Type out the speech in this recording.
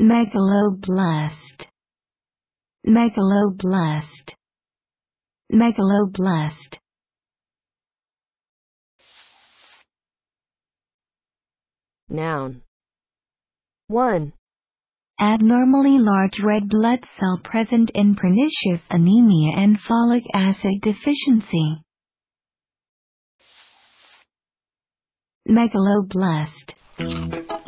Megaloblast. Megaloblast. Megaloblast. Noun. 1. Abnormally large red blood cell present in pernicious anemia and folic acid deficiency. Megaloblast.